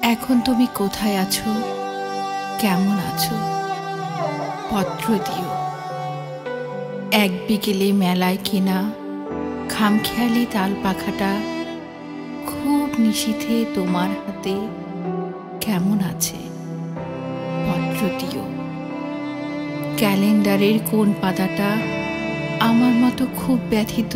এখন তুমি কোথায় আছো, কেমন আছো? পত্র দিও। এক বিকেলে মেলায় কেনা খামখেয়ালি তাল পাখাটা খুব নিশীথে তোমার হাতে কেমন আছে? পত্র দিও। ক্যালেন্ডারের কোন পাতাটা আমার মতো খুব ব্যথিত,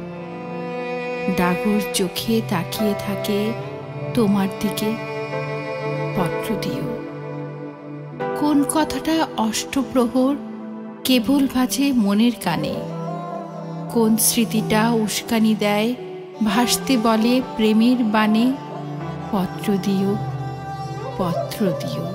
ডাগর চোখে তাকিয়ে থাকে তোমার দিকে? পত্র দিও। কোন কথাটা অষ্টপ্রহর কেবল বাজে মনের কানে, কোন স্মৃতিটা উস্কানি দেয় ভাসতে বলে প্রেমের বাণে? পত্র দিও, পত্র দিও।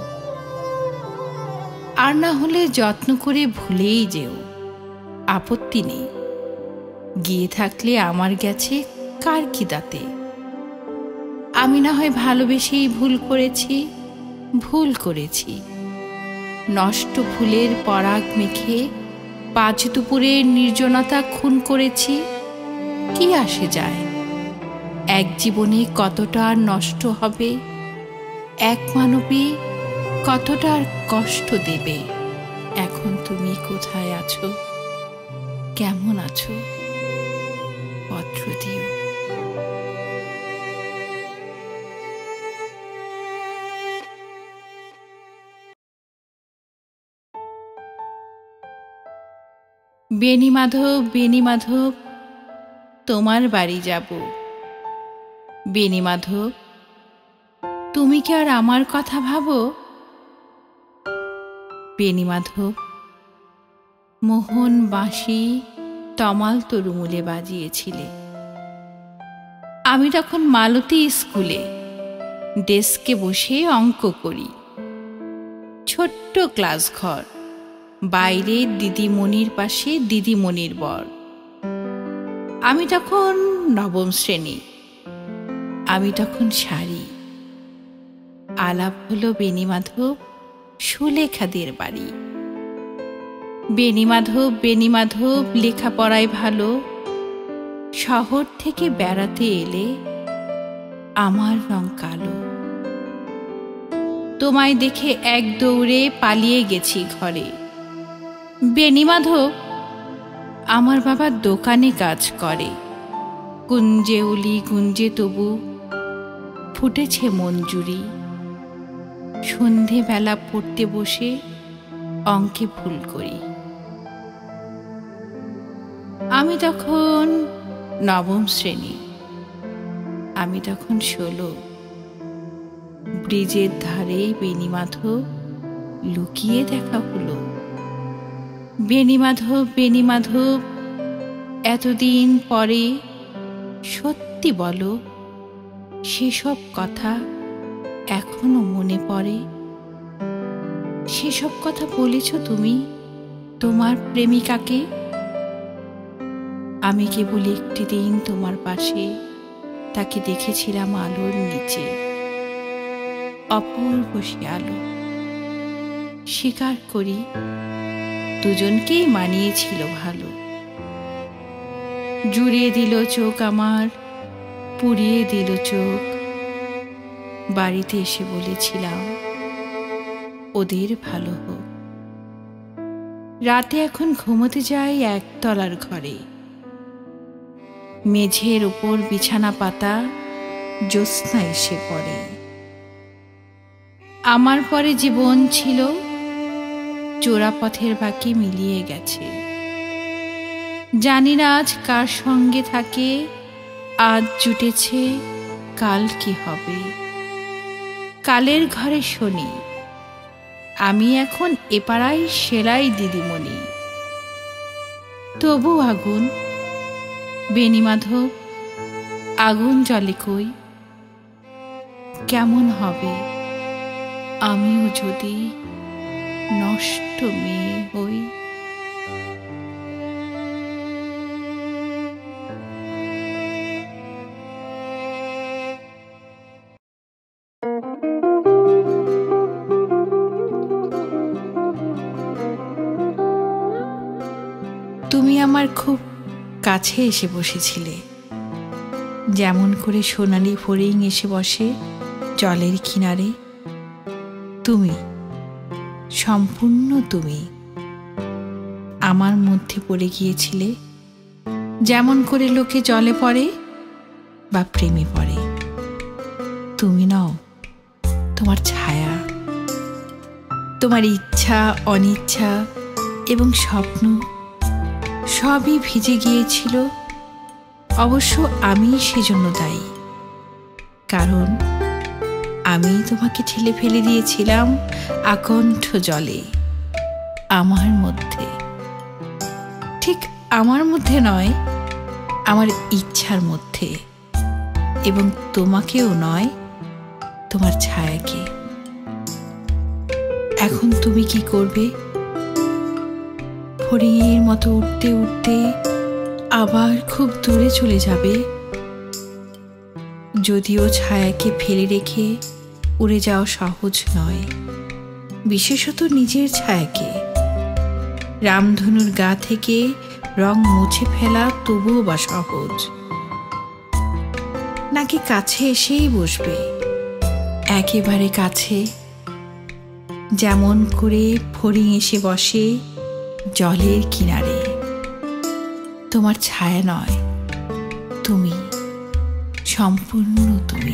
আর না হলে যত্ন করে ভুলেই যেও, আপত্তি নেই। গিয়ে থাকলে আমার গেছে কার কি তাতে? আমি না হয় ভালোবেসেই ভুল করেছি। নষ্ট ফুলের পরাগ মেখে পাঁচ দুপুরের নির্জনতা খুন করেছি। কি আসে যায়? এক জীবনে কতটা নষ্ট হবে, এক মানবী কতটা কষ্ট দেবে। এখন তুমি কোথায় আছো, কেমন আছো? পত্র দিও। বেণীমাধব, তোমার বাড়ি যাব। বেণীমাধব, তুমি কি আর আমার কথা ভাবো? বেণীমাধব, মোহন বাঁশি তমাল তরুমূলে বাজিয়েছিলে। আমি তখন মালতী স্কুলে ডেস্কে বসে অঙ্ক করি। ছোট্ট ক্লাস ঘর, বাইরে দিদিমণির পাশে দিদিমণির বর। আমি তখন নবম শ্রেণী, আমি তখন শাড়ি। আলাপ হলো বেণীমাধব সুলেখাদের বাড়ি। বেণীমাধব লেখাপড়ায় ভালো, শহর থেকে বেড়াতে এলে আমার রং কালো। তোমায় দেখে এক দৌড়ে পালিয়ে গেছি ঘরে। বেণীমাধব, আমার বাবা দোকানে কাজ করে। গুঞ্জে উলি গুঞ্জে তবু ফুটেছে মঞ্জুরি। সন্ধেবেলা পড়তে বসে অঙ্কে ভুল করি। আমি তখন নবম শ্রেণী, আমি তখন 16। ব্রিজের ধারে বেণীমাধব লুকিয়ে দেখা হলো। বেণীমাধব, এতদিন পরে সত্যি বলো, সেসব কথা এখনো মনে পড়ে? সেসব কথা বলেছ তুমি তোমার প্রেমিকাকে? আমি কেবল একটি দিন তোমার পাশে তাকে দেখেছিলাম আলোর নিচে, অপূর্ব সে আলো। স্বীকার করি, দুজনকেই মানিয়েছিল ভালো। জুড়িয়ে দিল চোখ আমার, পুড়িয়ে দিল চোখ। বাড়িতে এসে বলেছিলাম ওদের ভালো হোক। রাতে এখন ঘুমোতে যাই একতলার ঘরে। মেঝের ওপর বিছানা পাতা, জ্যোৎস্না এসে পড়ে। আমার পরে জীবন ছিল চোরাপথের বাকি মিলিয়ে গেছে। জানি না আজ কার সঙ্গে থাকে, আজ জুটেছে কাল কি হবে। কালের ঘরে শনি, আমি এখন এপাড়াই সেলাই দিদিমণি। তবু আগুন, বেণীমাধব, আগুন জ্বলে কই? কেমন হবে আমিও যদি নষ্ট মেয়ে হই? তুমি আমার খুব কাছে এসে বসেছিলে, যেমন করে সোনালি ফড়িং এসে বসে জলের কিনারে তুমি, সম্পূর্ণ তুমি আমার মধ্যে পড়ে গিয়েছিলে, যেমন করে লোকে জলে পড়ে বা প্রেমে পড়ে। তুমি নও, তোমার ছায়া, তোমার ইচ্ছা অনিচ্ছা এবং স্বপ্ন সবই ভিজে গিয়েছিল। অবশ্য আমি সেজন্য দায়ী, কারণ আমি তোমাকে ঠেলে ফেলে দিয়েছিলাম আকণ্ঠ জলে, আমার মধ্যে। ঠিক আমার মধ্যে নয়, আমার ইচ্ছার মধ্যে, এবং তোমাকেও নয়, তোমার ছায়াকে। এখন তুমি কি করবে? ফড়িংয়ের মতো উঠতে উঠতে আবার খুব দূরে চলে যাবে? যদিও ছায়াকে ফেলে রেখে উড়ে যাওয়া সহজ নয়, বিশেষত নিজের ছায়াকে। রামধনুর গা থেকে রং মুছে ফেলা তবুও বা সহজ, নাকি কাছে এসেই বসবে, একেবারে কাছে, যেমন করে ফড়িং এসে বসে জলের কিনারে। তোমার ছায়া নয়, তুমি, সম্পূর্ণ তুমি।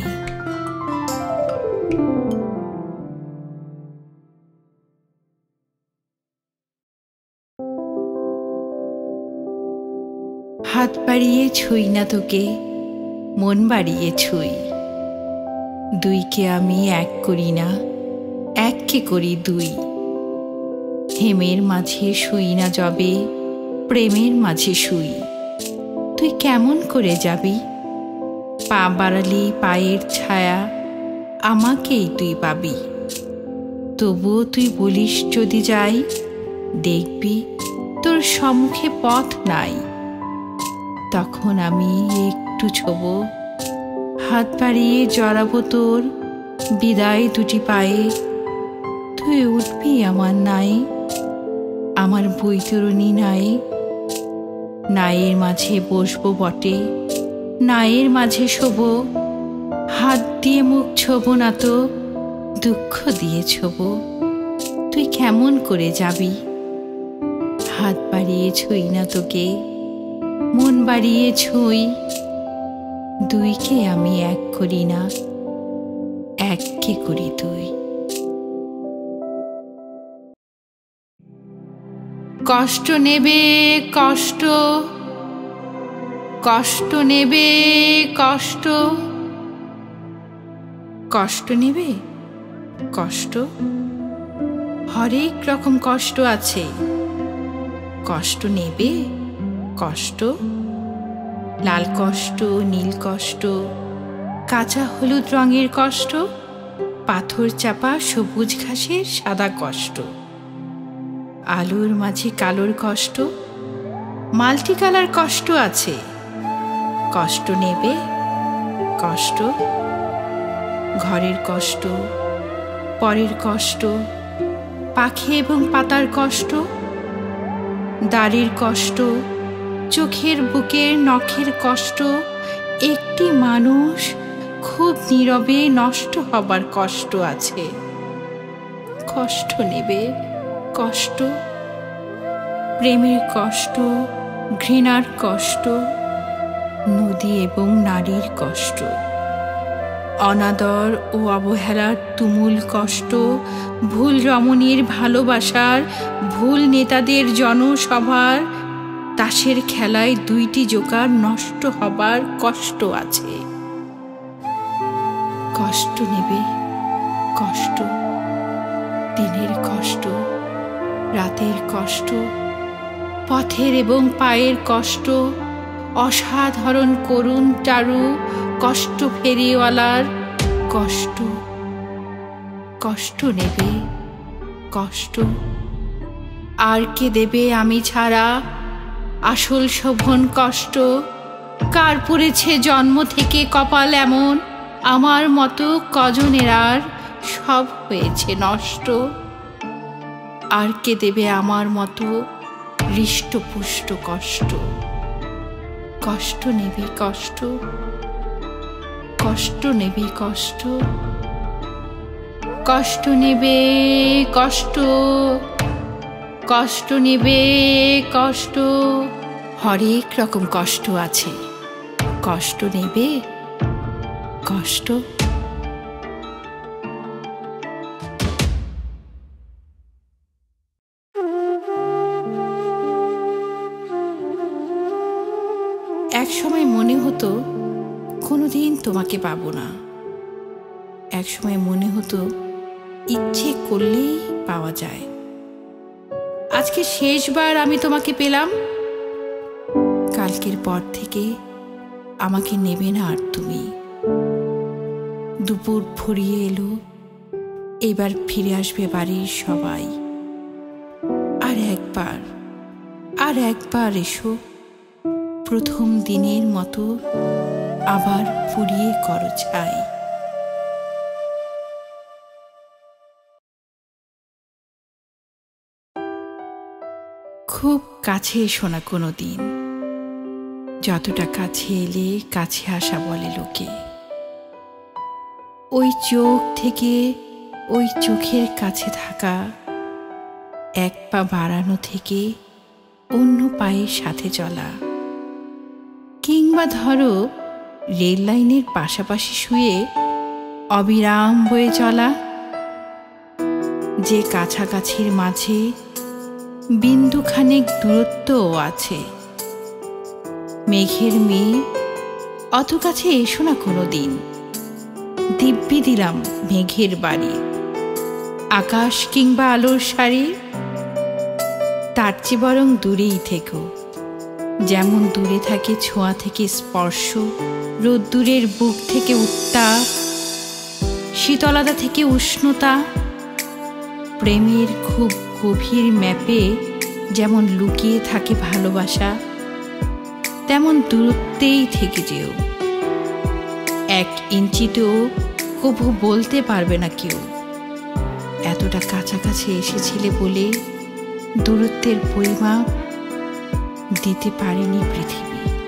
হাত বাড়িয়ে ছুঁই না তোকে, মন বাড়িয়ে ছুঁই। দুইকে আমি এক করি না, এককে করি দুই। হেমের মাঝে শুই না যবে, প্রেমের মাঝে শুই। তুই কেমন করে যাবি? পা বাড়ালি পায়ের ছায়া, আমাকেই তুই পাবি। তবুও তুই বলিস যদি যাই, দেখবি তোর সম্মুখে পথ নাই। তখন আমি একটু ছোব, হাত বাড়িয়ে জড়াবো তোর বিদায় দুটি পায়ে। তুই উঠবি আমার নাই, আমার বৈতরণী নাই। নায়ের মাঝে বসবো বটে, নায়ের মাঝে শোব। হাত দিয়ে মুখ ছোব না তো, দুঃখ দিয়ে ছোব। তুই কেমন করে যাবি? হাত বাড়িয়ে ছুঁই না তোকে, মন বাড়িয়ে ছুঁই। দুইকে আমি এক করি না, এককে করি তুই। কষ্ট নেবে কষ্ট, কষ্ট নেবে কষ্ট, কষ্ট নেবে কষ্ট। হরেক রকম কষ্ট আছে। কষ্ট নেবে কষ্ট, লাল কষ্ট, নীল কষ্ট, কাঁচা হলুদ রঙের কষ্ট, পাথর চাপা সবুজ ঘাসের সাদা কষ্ট, আলোর মাঝে কালোর কষ্ট, মাল্টি কালার কষ্ট আছে। কষ্ট নেবে কষ্ট, ঘরের কষ্ট, পরের কষ্ট, পাখি এবং পাতার কষ্ট, দাড়ির কষ্ট, চোখের বুকের নখের কষ্ট, একটি মানুষ খুব নীরবে নষ্ট হবার কষ্ট আছে। কষ্ট নেবে কষ্ট, প্রেমের কষ্ট, ঘৃণার কষ্ট, নদী এবং নারীর কষ্ট, অনাদর ও অবহেলার তুমুল কষ্ট, ভুল রমণীর ভালোবাসার, ভুল নেতাদের জনসভার, তাসের খেলায় দুইটি জোকার নষ্ট হবার কষ্ট আছে। কষ্ট নেবে কষ্ট, দিনের কষ্ট, রাতের কষ্ট, পথের এবং পায়ের কষ্ট, অসাধারণ করুণ চারু কষ্ট ফেরিওয়ালার কষ্ট। কষ্ট নেবে কষ্ট, আর কে দেবে আমি ছাড়া আসল শোভন কষ্ট? কার পড়েছে জন্ম থেকে কপাল এমন, আমার মতো কজনের আর সব হয়েছে নষ্ট? আর কে দেবে আমার মতো হৃষ্টপুষ্ট কষ্ট? কষ্ট নেবে কষ্ট, কষ্ট নেবে কষ্ট, কষ্ট নেবে কষ্ট, কষ্ট নেবে কষ্ট, হরেক রকম কষ্ট আছে, কষ্ট নেবে কষ্ট। এক সময় মনে হতো কোনোদিন তোমাকে পাবো না, এক সময় মনে হতো ইচ্ছে করলেই পাওয়া যায়। আজকে শেষবার আমি তোমাকে পেলাম, কালকের পর থেকে আমাকে নেবে না আর তুমি। দুপুর ফুরিয়ে এলো, এবার ফিরে আসবে বাড়ির সবাই। আর একবার এসো, প্রথম দিনের মতো আবার ফুরিয়ে করো ছাই। খুব কাছে এসো না কোনো দিন, যতটা কাছে এলে কাছে আসা বলে লোকে। ওই চোখ থেকে ওই চোখের কাছে থাকা, এক পা বাড়ানো থেকে অন্য পায়ের সাথে চলা, কিংবা ধরো রেল লাইনের পাশাপাশি শুয়ে অবিরাম বয়ে চলা, যে কাছাকাছির মাঝে বিন্দুখানেক দূরত্বও আছে। মেঘের মেয়ে, অত কাছে এসো না কোনো দিন, দিব্যি দিলাম মেঘের বাড়ি। আকাশ কিংবা আলোর শাড়ি, তার চেয়ে বরং দূরেই থেকো, যেমন দূরে থাকে ছোঁয়া থেকে স্পর্শ, রোদ্দুরের বুক থেকে উত্তাপ, শীতলতা থেকে উষ্ণতা। প্রেমের খুব গভীর ম্যাপে যেমন লুকিয়ে থাকে ভালোবাসা, তেমন দূরত্বেই থেকে যেও। 1 ইঞ্চিতেও কভু বলতে পারবে না কেউ, এতটা কাছাকাছি এসেছিলে বলে দূরত্বের পরিমাপ দিতে পারেনি পৃথিবী।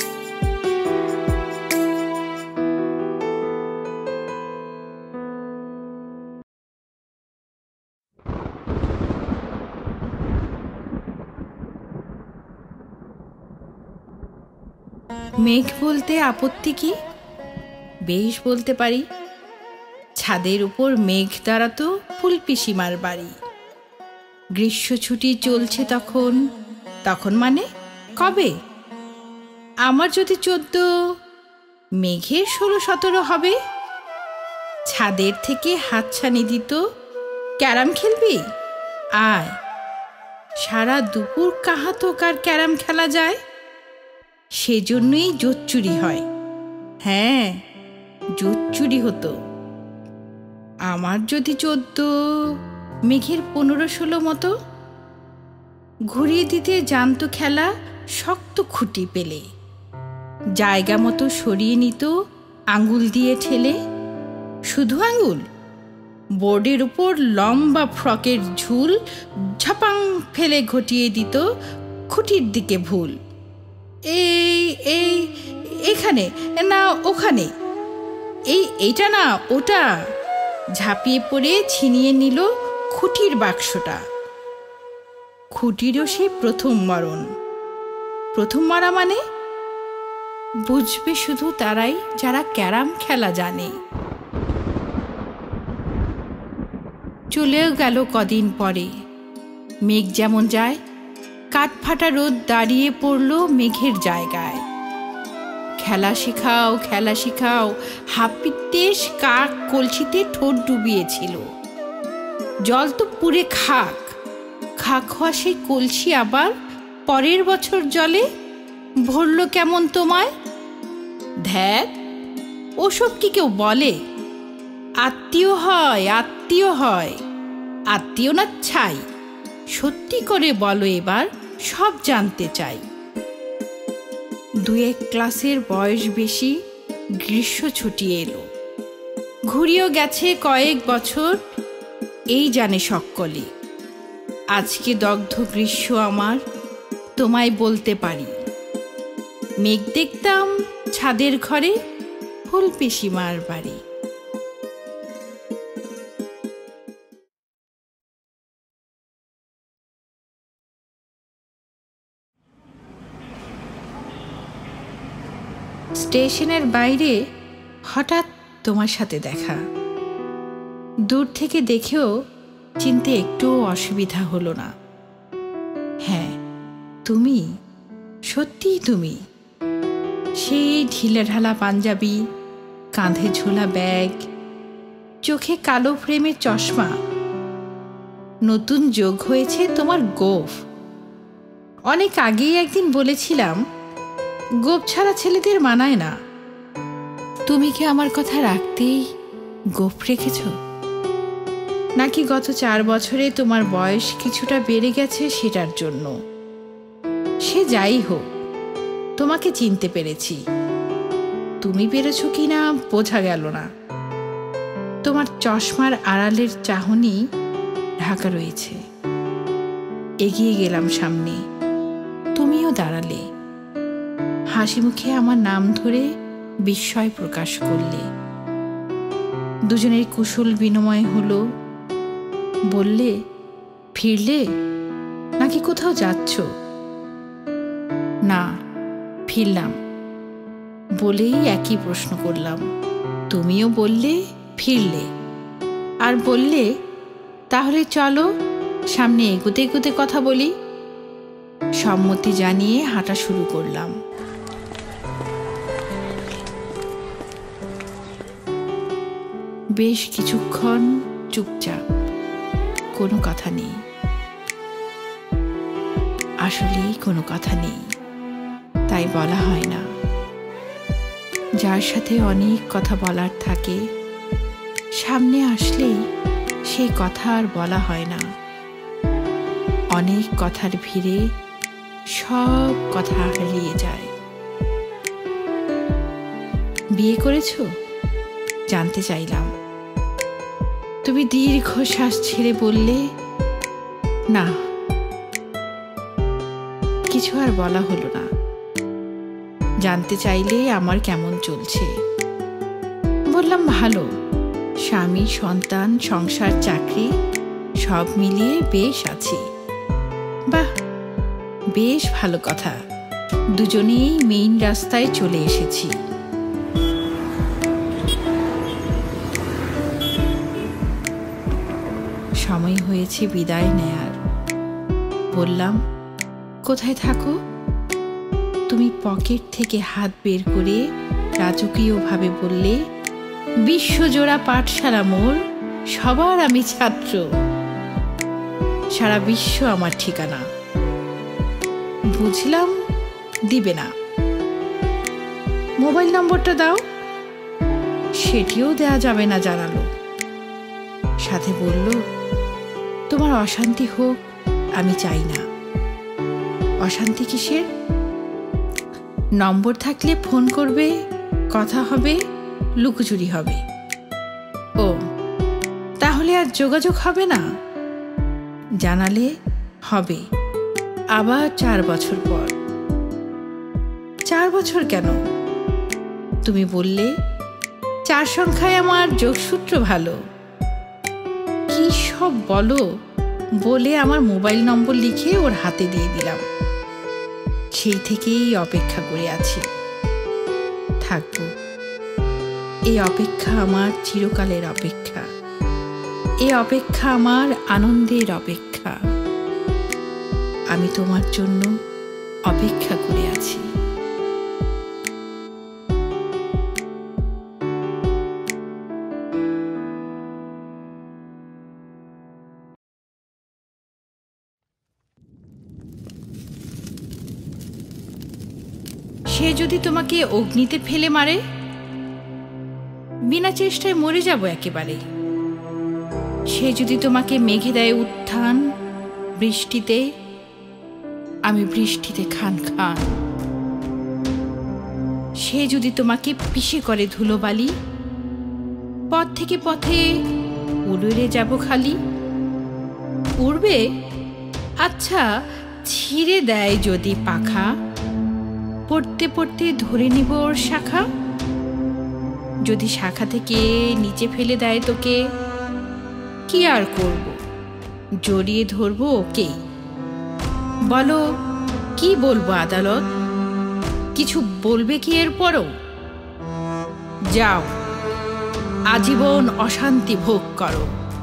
মেঘ বলতে আপত্তি কি? বেশ বলতে পারি। ছাদের উপর মেঘ দাঁড়াতো ফুলপিসিমার বাড়ি। গ্রীষ্ম ছুটি চলছে তখন, তখন মানে কবে? আমার যদি 14, মেঘের 16-17 হবে। ছাদের থেকে হাতছানি দিত, ক্যারাম খেলবি? আয়। সারা দুপুর কাহাতক আর ক্যারাম খেলা যায়, সেজন্যই জোচ্চুরি হয়। হ্যাঁ, জোচ্চুরি হতো। আমার যদি 14, মেঘের 15-16 মতো। ঘুরিয়ে দিতে জানতো খেলা শক্ত খুঁটি পেলে, জায়গা মতো সরিয়ে নিত আঙ্গুল দিয়ে ঠেলে। শুধু আঙ্গুল, বোর্ডের উপর লম্বা ফ্রকের ঝুল ঝাপাং ফেলে ঘটিয়ে দিত খুঁটির দিকে ভুল। এই এখানে না ওখানে, এইটা না ওটা, ঝাঁপিয়ে পড়ে ছিনিয়ে নিল খুঁটির বাক্সটা। খুঁটিরও সে প্রথম মরণ। প্রথম মারা মানে বুঝবে শুধু তারাই যারা ক্যারাম খেলা জানে। চলেও গেল কদিন পরে। মেঘ যেমন যায়, কাঠফাটা রোদ দাঁড়িয়ে পড়ল মেঘের জায়গায়। খেলা শেখাও খেলা শেখাও, হাপিত্যেশ কাক কলসিতে ঠোঁট ডুবিয়েছিল। জল তো পুরে খাক, খাক হওয়া সেই কলসি আবার পরের বছর জলে ভরল কেমন তোমায়? ধ্যাত, ওসব কি কেউ বলে? আত্মীয় হয়, আত্মীয় হয়, আত্মীয় না ছাই। সত্যি করে বলো এবার, সব জানতে চাই। 2-1 ক্লাসের বয়স বেশি, গ্রীষ্ম ছুটি এলো। ঘুরিয়েও গেছে কয়েক বছর, এই জানে সকলে। আজকে দগ্ধ গ্রীষ্ম আমার, তোমায় বলতে পারি। মেঘ দেখতাম ছাদের ঘরে, ফুলপিসিমার বাড়ি। স্টেশনের বাইরে হঠাৎ তোমার সাথে দেখা। দূর থেকে দেখেও চিনতে একটুও অসুবিধা হলো না। হ্যাঁ, তুমি, সত্যিই তুমি। সেই ঢিলেঢালা পাঞ্জাবি, কাঁধে ঝোলা ব্যাগ, চোখে কালো ফ্রেমের চশমা। নতুন যোগ হয়েছে তোমার গোঁফ। অনেক আগেই একদিন বলেছিলাম গোঁফ ছাড়া ছেলেদের মানায় না। তুমি কি আমার কথা রাখতেই গোঁফ রেখেছ? নাকি গত 4 বছরে তোমার বয়স কিছুটা বেড়ে গেছে সেটার জন্য? সে যাই হোক, তোমাকে চিনতে পেরেছি। তুমি পেরেছ কিনা বোঝা গেল না। তোমার চশমার আড়ালের চাহনি ঢাকা রয়েছে। এগিয়ে গেলাম সামনে, তুমিও দাঁড়ালে। হাসি মুখে আমার নাম ধরে বিস্ময় প্রকাশ করলে। দুজনের কুশল বিনিময় হলো। বললে, ফিরলে নাকি কোথাও যাচ্ছ? না, ফিরলাম বলেই একই প্রশ্ন করলাম। তুমিও বললে ফিরলে, আর বললে তাহলে চলো সামনে এগোতে এগোতে কথা বলি। সম্মতি জানিয়ে হাঁটা শুরু করলাম। বেশ কিছুক্ষণ চুপচাপ, কোনো কথা নেই। আসলেই কোনো কথা নেই, তাই বলা হয় না। যার সাথে অনেক কথা বলার থাকে, সামনে আসলেই সেই কথা আর বলা হয় না। অনেক কথার ভিড়ে সব কথা হারিয়ে যায়। বিয়ে করেছো? জানতে চাইলাম। তুমি দীর্ঘশ্বাস ছেড়ে বললে, না। কিছু আর বলা হলো না। জানতে চাইলে আমার কেমন চলছে। বললাম, ভালো। স্বামী, সন্তান, সংসার, চাকরি সব মিলিয়ে বেশ আছি। বাহ, বেশ ভালো কথা। দুজনেই মেইন রাস্তায় চলে এসেছি। সময় হয়েছে বিদায় নেয়ার। বললাম, কোথায় থাকো? তুমি পকেট থেকে হাত বের করে রাজকীয়ভাবে বললে, বিশ্বজোড়া পাঠশালা মোর, সবার আমি ছাত্র। সারা বিশ্ব আমার ঠিকানা। বুঝলাম দিবে না। মোবাইল নম্বরটা দাও। সেটিও দেয়া যাবে না জানালো। সাথে বলল, তোমার অশান্তি হোক আমি চাই না। অশান্তি কিসের? নম্বর থাকলে ফোন করবে, কথা হবে, লুকোচুরি হবে। ও, তাহলে আর যোগাযোগ হবে না? জানালে হবে, আবার 4 বছর পর। 4 বছর কেন? তুমি বললে 4 সংখ্যায় আমার যোগসূত্র ভালো। কি সব বলো বলে আমার মোবাইল নম্বর লিখে ওর হাতে দিয়ে দিলাম। সেই থেকেই অপেক্ষা করে আছি। থাকবো। এই অপেক্ষা আমার চিরকালের অপেক্ষা। এই অপেক্ষা আমার আনন্দের অপেক্ষা। আমি তোমার জন্য অপেক্ষা করে আছি। সে যদি তোমাকে অগ্নিতে ফেলে মারে, বিনা চেষ্টায় মরে যাব একেবারে। সে যদি তোমাকে মেঘে দেয় উত্থান, বৃষ্টিতে, আমি বৃষ্টিতে খান খান। সে যদি তোমাকে পিষে করে ধুলোবালি, পথ থেকে পথে উড়ে যাব খালি। উড়বে? আচ্ছা, ছিঁড়ে দেয় যদি পাখা, পড়তে পড়তে ধরে নিব ওর শাখা। যদি শাখা থেকে নিচে ফেলে দেয় তোকে, কি আর করব? জড়িয়ে ধরবো ওকেই। বলো, কি বলবো আদালত? কিছু বলবে কি এরপরও? যাও, আজীবন অশান্তি ভোগ করো।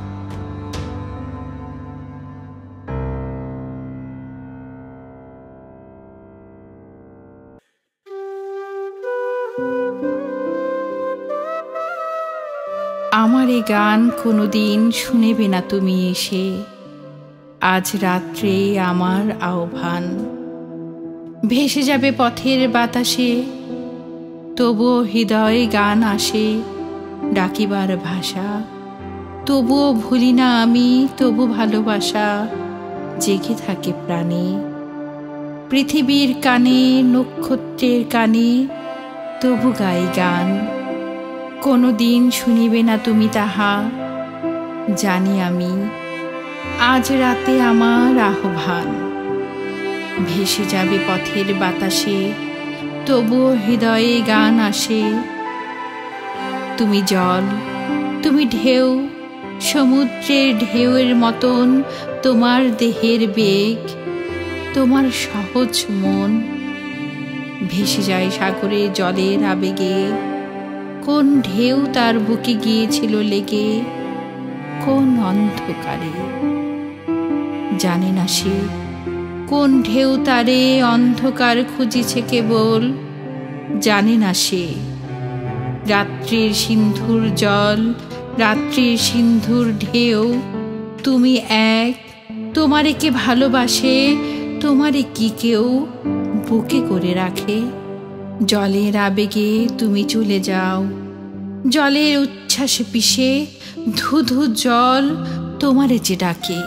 আমার এ গান কোনোদিন শুনেবে না তুমি এসে, আজ রাত্রে আমার আহ্বান। ভেসে যাবে পথের বাতাসে, তবুও হৃদয়ে গান আসে ডাকিবার ভাষা। তবুও ভুলি না আমি, তবু ভালোবাসা জেগে থাকে প্রাণে। পৃথিবীর কানে, নক্ষত্রের কানে, তবু গাই গান। কোনোদিন শুনিবে না তুমি তাহা, জানি আমি। আজ রাতে আমার আহ্বান। ভেসে যাবে পথের বাতাসে, তবুও হৃদয়ে গান আসে। তুমি জল, তুমি ঢেউ, সমুদ্রের ঢেউয়ের মতন তোমার দেহের বেগ, তোমার সহজ মন ভেসে যায় সাগরে জলের আবেগে। কোন ঢেউ তার বুকে গিয়েছিল লেগে, কোন অন্ধকারে জানে না সে। কোন ঢেউ তারে অন্ধকার খুঁজিছে কেবল, জানে না সে। রাত্রির সিন্ধুর জল, রাত্রির সিন্ধুর ঢেউ, তুমি এক। তোমারে কে ভালোবাসে, তোমারে কি কেউ বুকে করে রাখে? জলের আবেগে তুমি চলে যাও, জলের উচ্ছ্বাসে পিষে ধুধু জল তোমারে যে ডাকে।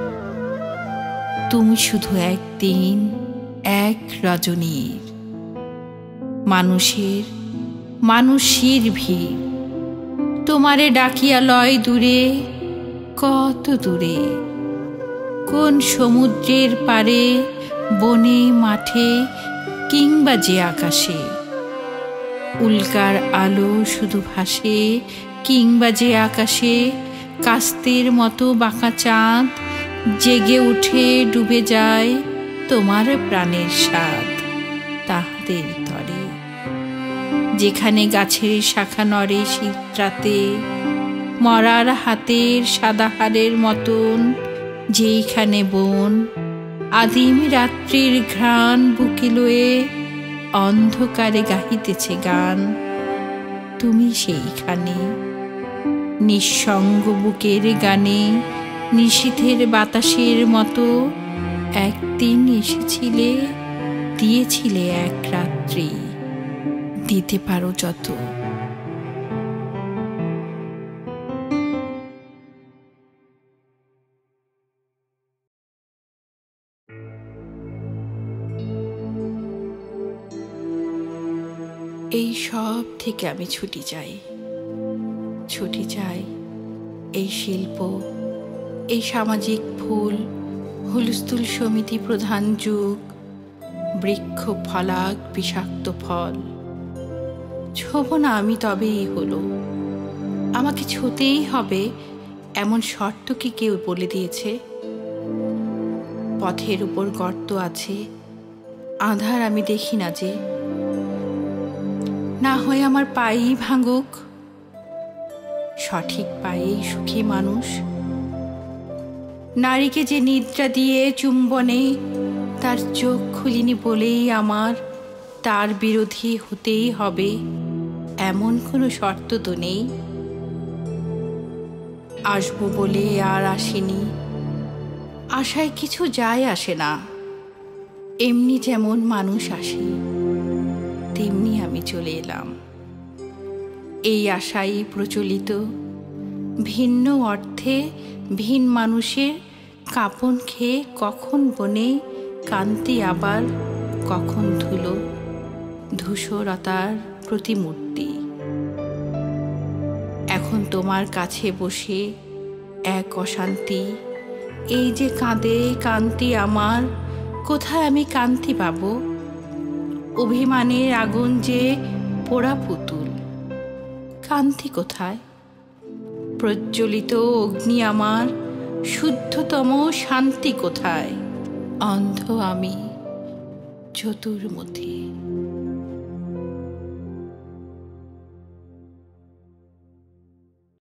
তুমি শুধু একদিন, এক রজনীর, মানুষের ভিড় তোমারে ডাকিয়া লয় দূরে, কত দূরে। কোন সমুদ্রের পারে, বনে মাঠে, কিংবা যে আকাশে উল্কার আলো শুধু ভাসে, কিংবা যে আকাশে কাস্তের মতো বাঁকা চাঁদ জেগে উঠে ডুবে যায় তোমার প্রাণের স্বাদ তাহাদের তরে। যেখানে গাছের শাখা নড়ে শীতরাতে, মরার হাতের সাদা হাড়ের মতন যেইখানে বন, আদিম রাত্রির ঘ্রাণ বুকে লয়ে অন্ধকারে গাহিতেছে গান। তুমি সেইখানে নিঃসঙ্গ বুকের গানে, নিশীথের বাতাসের মতো একদিন এসেছিলে, দিয়েছিলে এক রাত্রি, দিতে পারো যত। এই সব থেকে আমি ছুটি চাই এই শিল্প, এই সামাজিক ফুল, হুলস্থুল সমিতি প্রধান যুগ, বৃক্ষ ফলাক বিষাক্ত ফল। ছোব না আমি তবেই হলো। আমাকে ছুতেই হবে এমন শর্ত কি কেউ বলে দিয়েছে? পথের উপর গর্ত আছে, আঁধার আমি দেখি না যে। না হয় আমার পায়েই ভাঙুক, সঠিক পায়েই সুখী মানুষ। নারীকে যে নিদ্রা দিয়ে চুম্বনে তার চোখ খুলিনি বলেই আমার তার বিরোধী হতেই হবে, এমন কোনো শর্ত তো নেই। আসবো বলে আর আসিনি, আশায় কিছু যায় আসে না। এমনি যেমন মানুষ আসে, তেমনি আমি চলে এলাম। এই আশাই প্রচলিত, ভিন্ন অর্থে ভিন মানুষের কাপন খেয়ে কখন বনে কান্তি, আবার কখন ধুলো ধূসরতার প্রতিমূর্তি। এখন তোমার কাছে বসে এক অশান্তি, এই যে কাঁদে কান্তি আমার, কোথায় আমি কান্তি পাব? অভিমানের আগুন যে পোড়া পুতুল, কান্তি কোথায়? প্রজ্বলিত অগ্নি আমার, শুদ্ধতম শান্তি কোথায়? অন্ধ আমি চতুর্মুখী।